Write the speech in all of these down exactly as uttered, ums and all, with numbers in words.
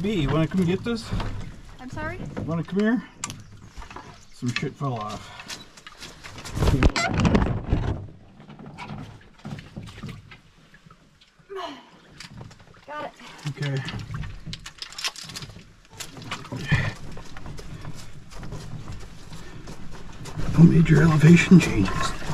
be. You want to come get this? I'm sorry? You want to come here? Some shit fell off. Got it. Okay. No major elevation changes.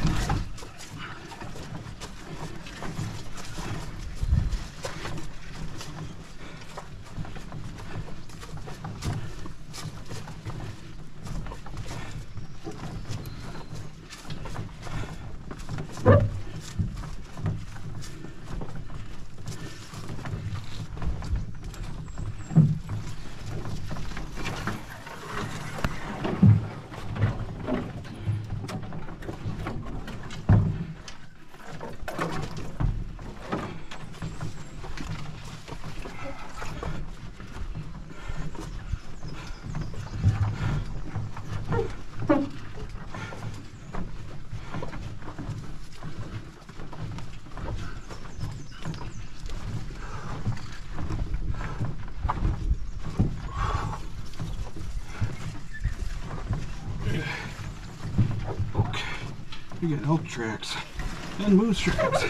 We got elk tracks and moose tracks.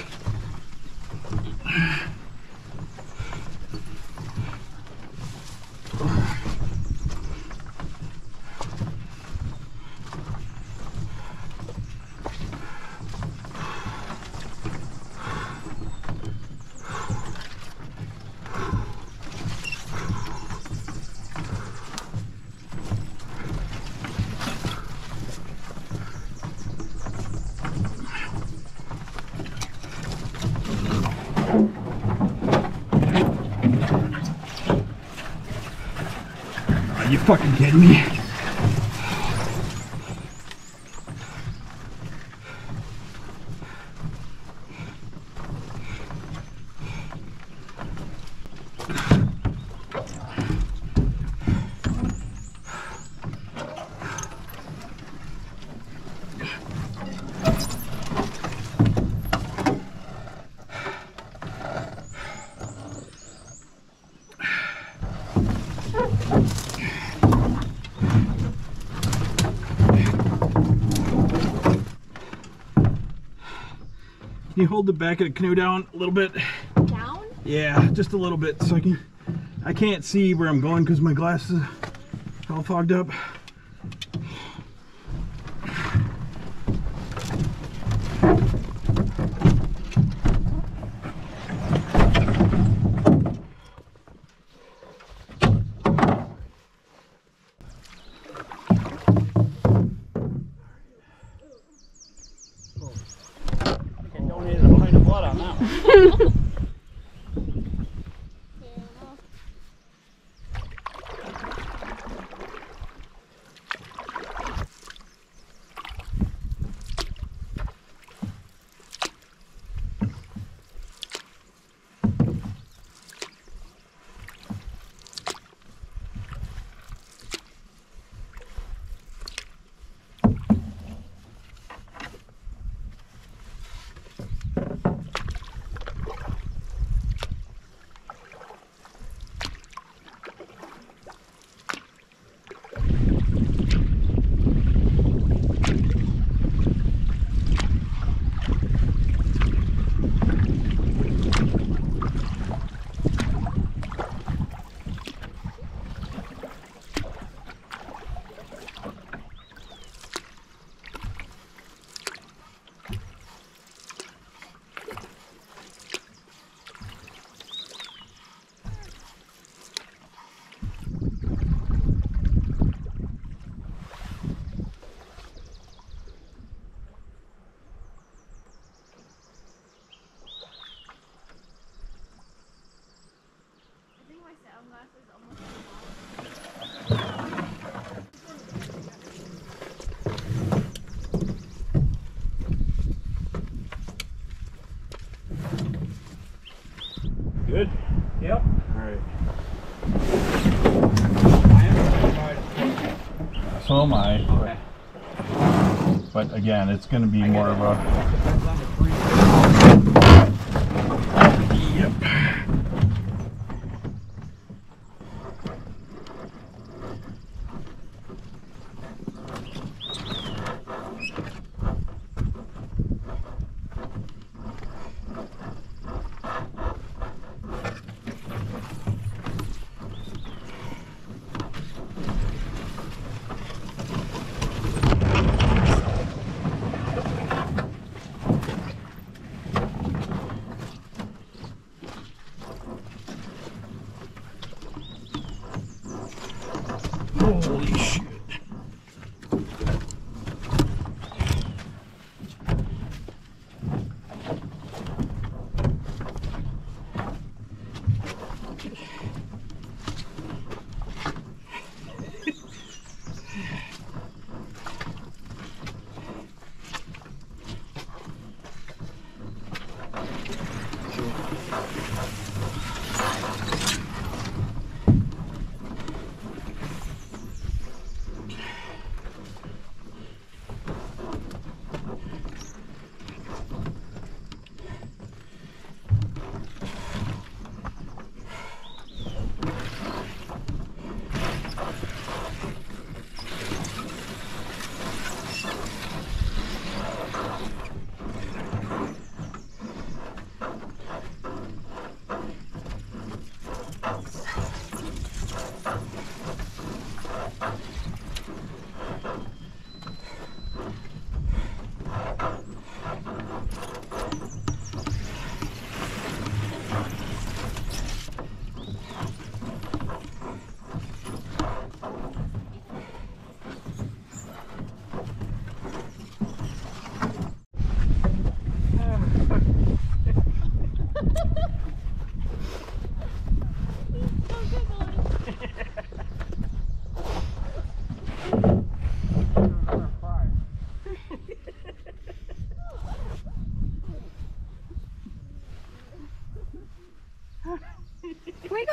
Are you fucking kidding me? Can you hold the back of the canoe down a little bit? Down? Yeah, just a little bit so I can I can't see where I'm going because my glasses are all fogged up. Good? Yep. Alright. So am I. Okay. But, but again, it's going to be more of a... Yep.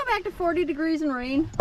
back to forty degrees and rain.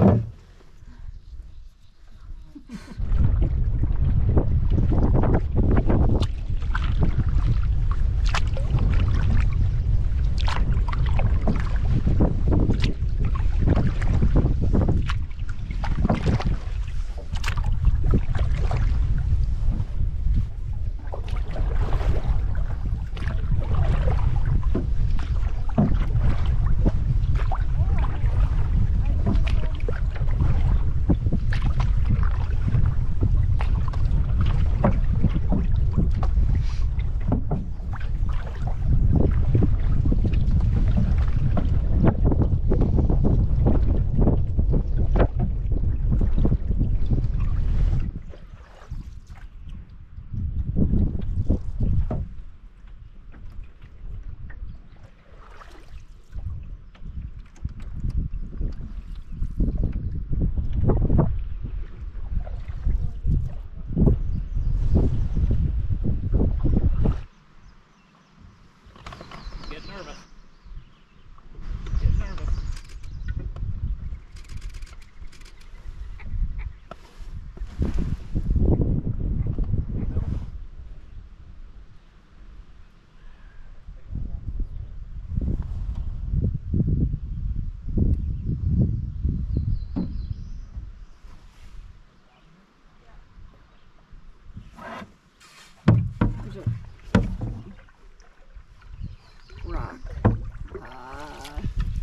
Rock. Uh,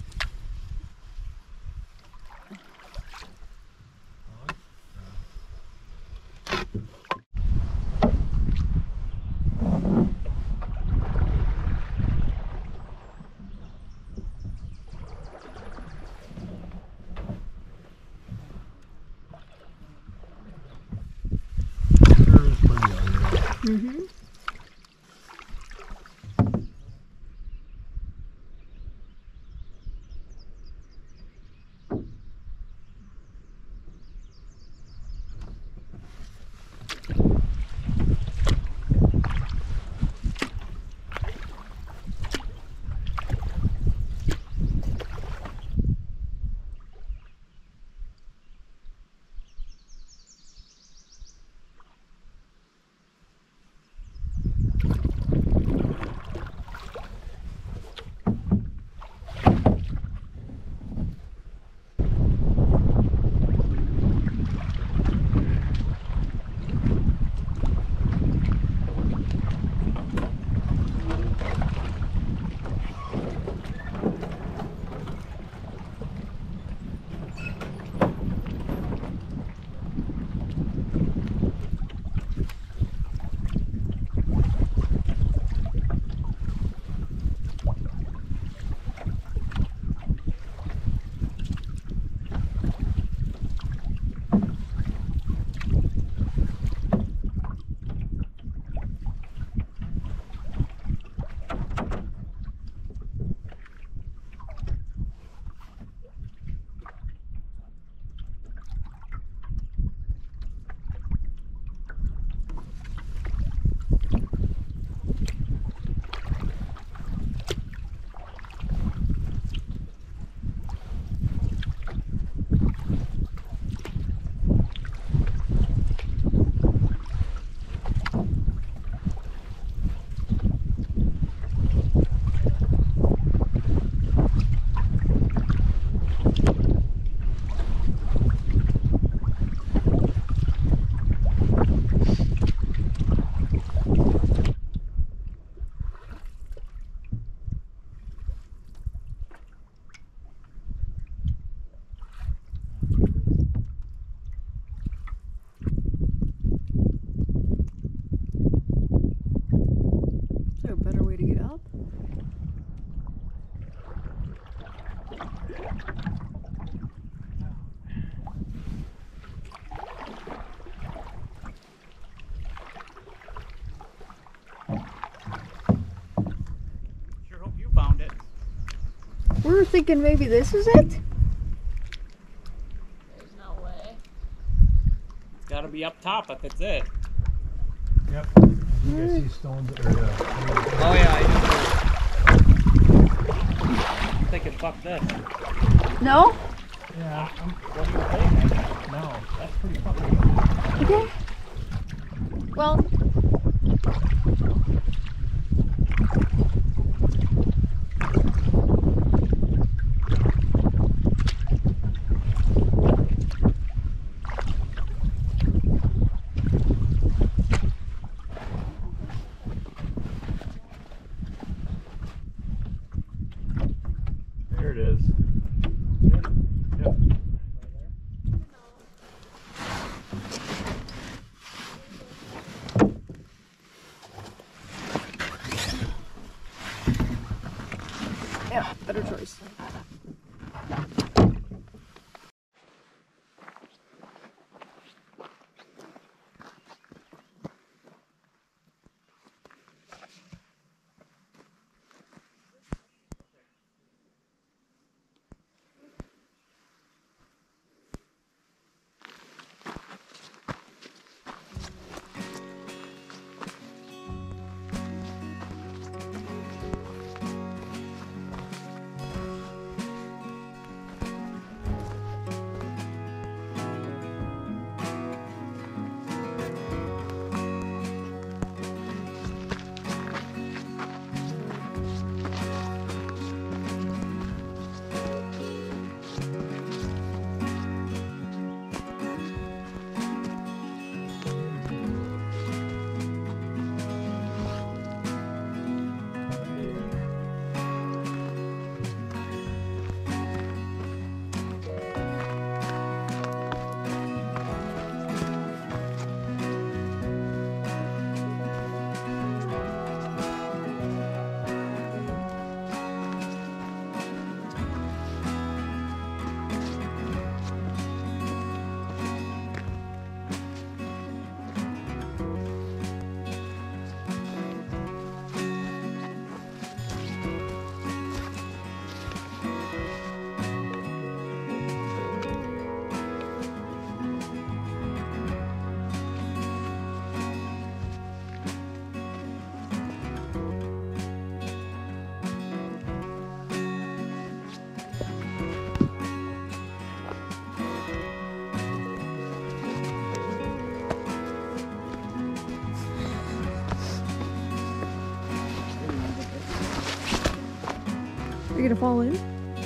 mm-hmm. We were thinking maybe this is it? There's no way. It's gotta be up top if it's it. Yep. You guys see stones or uh, oh yeah, I I'm thinking fuck this. No? Yeah. I'm, what do you think? No, that's pretty fucking. Okay. Well. There it is. Yep. Yeah, better choice. Are you gonna fall in?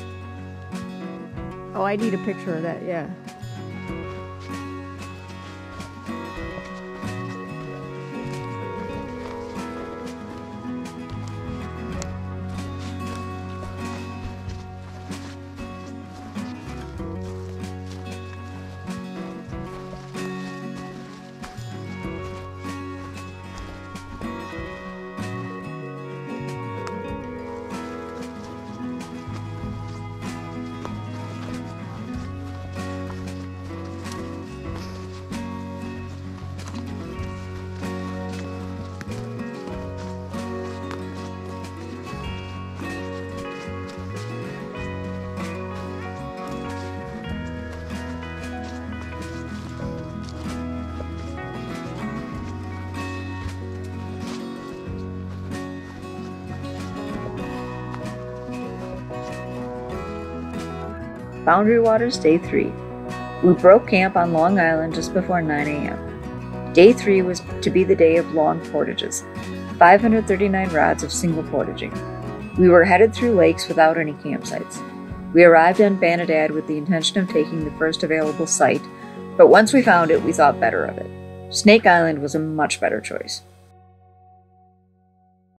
Oh, I need a picture of that, yeah. Boundary Waters Day three. We broke camp on Long Island just before nine A M Day three was to be the day of long portages, five hundred thirty-nine rods of single portaging. We were headed through lakes without any campsites. We arrived on Banadad with the intention of taking the first available site, but once we found it, we thought better of it. Snake Island was a much better choice.